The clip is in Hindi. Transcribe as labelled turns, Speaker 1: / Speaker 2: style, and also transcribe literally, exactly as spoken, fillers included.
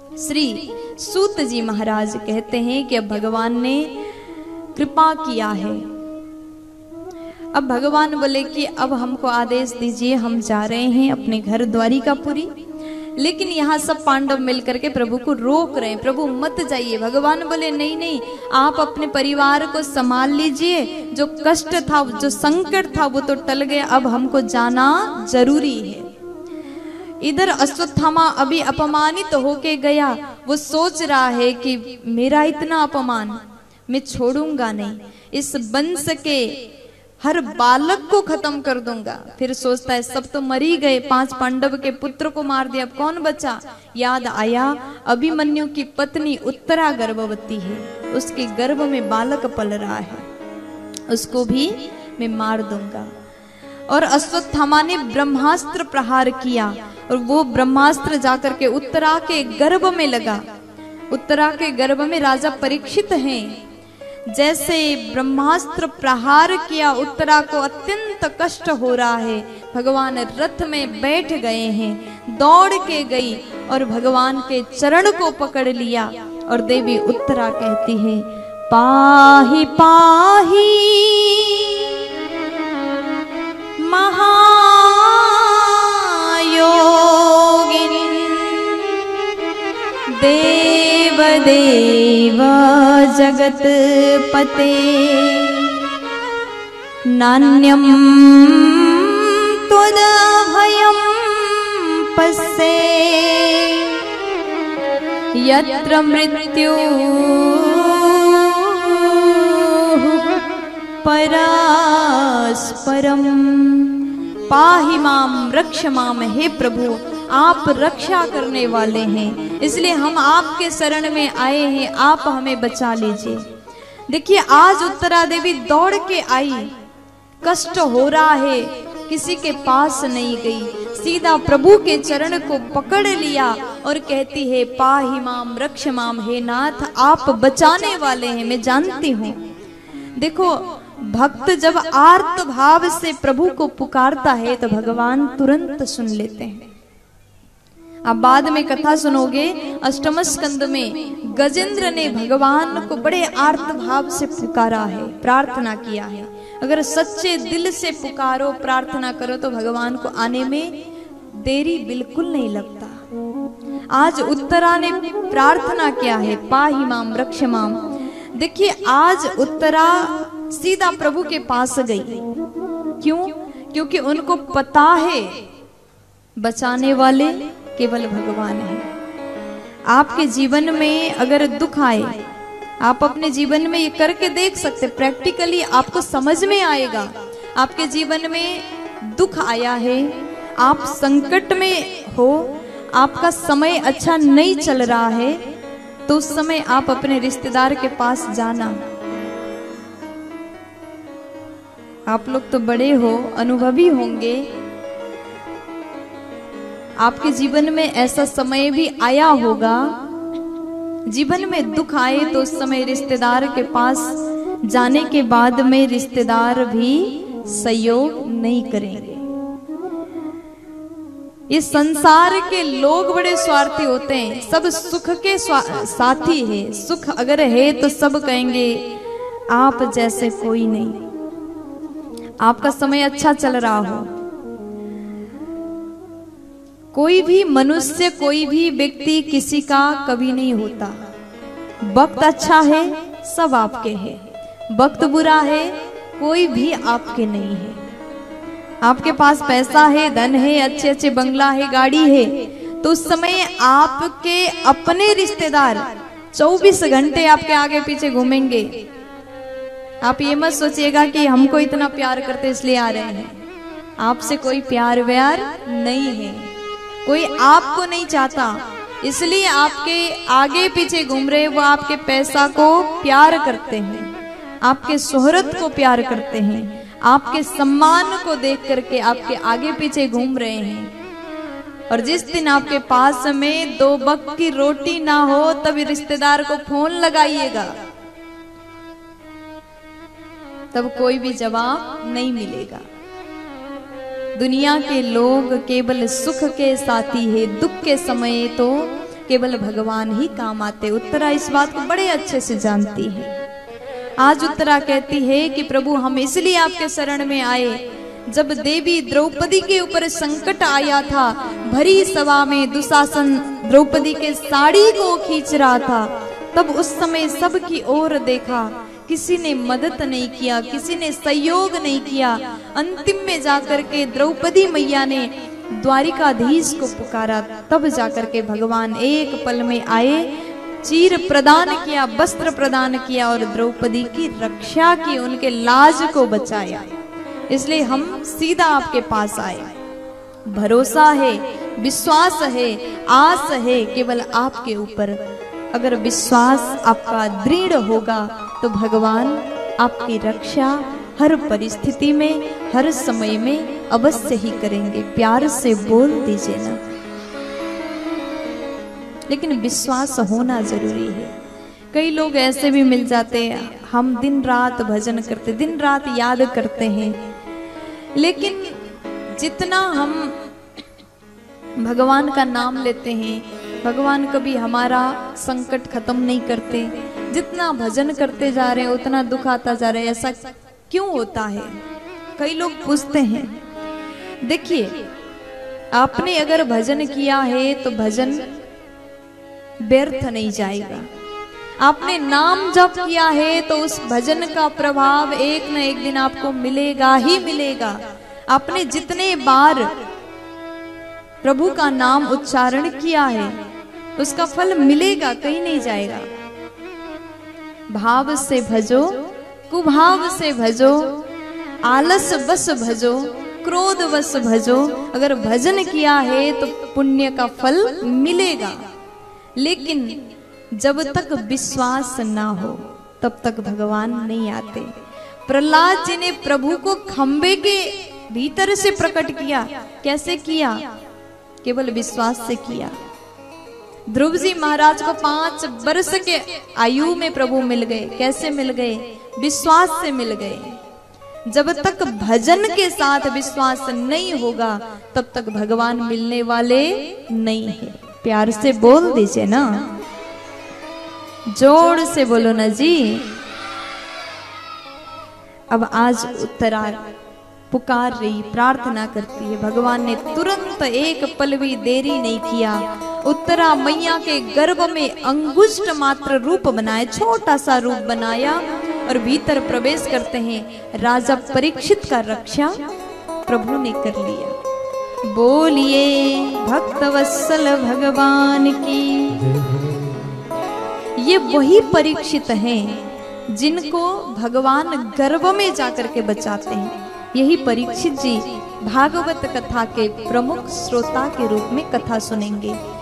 Speaker 1: श्री सूत जी महाराज कहते हैं कि अब भगवान ने कृपा किया है। अब भगवान बोले कि अब हमको आदेश दीजिए, हम जा रहे हैं अपने घर द्वारिकापुरी। लेकिन यहाँ सब पांडव मिलकर के प्रभु को रोक रहे हैं, प्रभु मत जाइए। भगवान बोले नहीं नहीं, आप अपने परिवार को संभाल लीजिए, जो कष्ट था, जो संकट था वो तो टल गया, अब हमको जाना जरूरी है। इधर अश्वत्थामा अभी अपमानित होके गया, वो सोच रहा है कि मेरा इतना अपमान मैं छोड़ूंगा नहीं, इस वंश के हर बालक को खत्म कर दूंगा। फिर सोचता है सब तो मर ही गए, पांच पांडव के पुत्र को मार दिया, अब कौन बचा। याद आया अभिमन्यु की पत्नी उत्तरा गर्भवती है, उसके गर्भ में बालक पल रहा है, उसको भी मैं मार दूंगा। और अश्वत्थामा ने ब्रह्मास्त्र प्रहार किया और वो ब्रह्मास्त्र जाकर के उत्तरा के गर्भ में लगा। उत्तरा के गर्भ में राजा परीक्षित हैं। जैसे ब्रह्मास्त्र प्रहार किया, उत्तरा को अत्यंत कष्ट हो रहा है। भगवान रथ में बैठ गए हैं, दौड़ के गई और भगवान के चरण को पकड़ लिया। और देवी उत्तरा कहती है पाहि पाहि महायोगिनी देव देव जगत पते नान्यम त्वदभयं पश्ये यत्र मृत्यु परस्परम। पाहि माम रक्ष माम, हे प्रभु आप रक्षा करने वाले हैं, इसलिए हम आपके शरण में आए हैं, आप हमें बचा लीजिए। देखिए आज उत्तरा देवी दौड़ के आई, कष्ट हो रहा है, किसी के पास नहीं गई, सीधा प्रभु के चरण को पकड़ लिया और कहती है पाहि माम रक्ष माम, हे नाथ आप बचाने वाले हैं, मैं जानती हूँ। देखो भक्त जब आर्त भाव से प्रभु को पुकारता है तो भगवान तुरंत सुन लेते हैं। आप बाद में कथा सुनोगे, अष्टम स्कंद में गजेंद्र ने भगवान को बड़े आर्त भाव से पुकारा है, प्रार्थना किया है। अगर सच्चे दिल से पुकारो, प्रार्थना करो तो भगवान को आने में देरी बिल्कुल नहीं लगता। आज उत्तरा ने प्रार्थना किया है पाहि माम रक्ष माम। देखिए आज उत्तरा सीधा प्रभु के पास गई, क्यों? क्योंकि उनको पता है बचाने वाले केवल भगवान है। आपके जीवन में अगर दुख आए, आप अपने जीवन में ये करके देख सकते, प्रैक्टिकली आपको समझ में आएगा। आपके जीवन में दुख आया है, आप संकट में हो, आपका समय अच्छा नहीं चल रहा है, तो उस समय आप अपने रिश्तेदार के पास जाना। आप लोग तो बड़े हो, अनुभवी होंगे, आपके जीवन में ऐसा समय भी आया होगा, जीवन में दुख आए तो उस समय रिश्तेदार के पास जाने के बाद में रिश्तेदार भी सहयोग नहीं करेंगे। इस संसार के लोग बड़े स्वार्थी होते हैं, सब सुख के साथी है, सुख अगर है तो सब कहेंगे आप जैसे कोई नहीं। आपका समय अच्छा चल रहा हो, कोई भी मनुष्य, कोई भी व्यक्ति किसी का कभी नहीं होता। वक्त अच्छा है सब आपके है, वक्त बुरा है कोई भी आपके नहीं है। आपके पास पैसा है, धन है, अच्छे अच्छे बंगला है, गाड़ी है, तो उस समय आपके अपने रिश्तेदार चौबीस घंटे आपके आगे पीछे घूमेंगे। आप ये मत सोचिएगा कि हमको इतना प्यार करते इसलिए आ रहे हैं, आपसे कोई प्यार व्यार नहीं है, कोई आपको नहीं चाहता इसलिए आपके आगे पीछे घूम रहे। वो आपके पैसा को प्यार करते हैं, आपके शोहरत को प्यार करते हैं, आपके सम्मान को देख करके आपके आगे पीछे घूम रहे हैं। और जिस दिन आपके पास में दो वक्त की रोटी ना हो तब रिश्तेदार को फोन लगाइएगा, तब कोई भी जवाब नहीं मिलेगा। दुनिया के लोग केवल सुख के साथी है, दुख के समय तो केवल भगवान ही काम आते। उत्तरा इस बात को बड़े अच्छे से जानती है। आज उत्तरा कहती है कि प्रभु हम इसलिए आपके शरण में आए, जब देवी द्रौपदी के ऊपर संकट आया था, भरी सभा में दुशासन द्रौपदी के साड़ी को खींच रहा था, तब उस समय सब की ओर देखा, किसी ने मदद नहीं किया, किसी ने सहयोग नहीं किया। अंतिम में जाकर के द्रौपदी मैया ने द्वारिकाधीश को पुकारा, तब जाकर के भगवान एक पल में आए, चीर प्रदान किया, वस्त्र प्रदान किया और द्रौपदी की रक्षा की, उनके लाज को बचाया। इसलिए हम सीधा आपके पास आए। भरोसा है, विश्वास है, आस है केवल आपके ऊपर। अगर विश्वास आपका दृढ़ होगा तो भगवान आपकी रक्षा हर परिस्थिति में, हर समय में अवश्य ही करेंगे। प्यार से बोल दीजिए ना। लेकिन विश्वास होना जरूरी है। कई लोग ऐसे भी मिल जाते हैं, हम दिन रात भजन करते, दिन रात याद करते हैं, लेकिन जितना हम भगवान का नाम लेते हैं, भगवान कभी हमारा संकट खत्म नहीं करते। जितना भजन करते जा रहे हैं उतना दुख आता जा रहा है। ऐसा क्यों होता है? कई लोग पूछते हैं। देखिए, आपने अगर भजन किया है तो भजन व्यर्थ नहीं जाएगा। आपने नाम जप किया है तो उस भजन का प्रभाव एक न एक दिन आपको मिलेगा ही मिलेगा। आपने जितने बार प्रभु का नाम उच्चारण किया है उसका फल मिलेगा, कहीं नहीं जाएगा। भाव से भजो, कुभाव से भजो, आलस बस भजो, क्रोध बस भजो। अगर भजन किया है तो पुण्य का फल मिलेगा, लेकिन जब तक विश्वास ना हो तब तक भगवान नहीं आते। प्रहलाद जी ने प्रभु को खंबे के भीतर से प्रकट किया। कैसे किया? केवल विश्वास से किया। ध्रुव जी महाराज को पांच वर्ष के आयु में प्रभु मिल गए। कैसे मिल गए? विश्वास से मिल गए। जब तक भजन के साथ विश्वास नहीं होगा तब तक भगवान मिलने वाले नहीं है। प्यार से बोल दीजिए ना, जोर से बोलो ना जी। अब आज उत्तरा पुकार रही, प्रार्थना करती है। भगवान ने तुरंत एक पल भी देरी नहीं किया। उत्तरा मैया के गर्भ में अंगुष्ठ मात्र रूप बनाए, छोटा सा रूप बनाया और भीतर प्रवेश करते हैं। राजा परीक्षित का रक्षा प्रभु ने कर लिया। बोलिए भक्त वत्सल भगवान की। ये वही परीक्षित हैं जिनको भगवान गर्भ में जाकर के बचाते हैं। यही परीक्षित जी भागवत कथा के प्रमुख श्रोता के रूप में कथा सुनेंगे।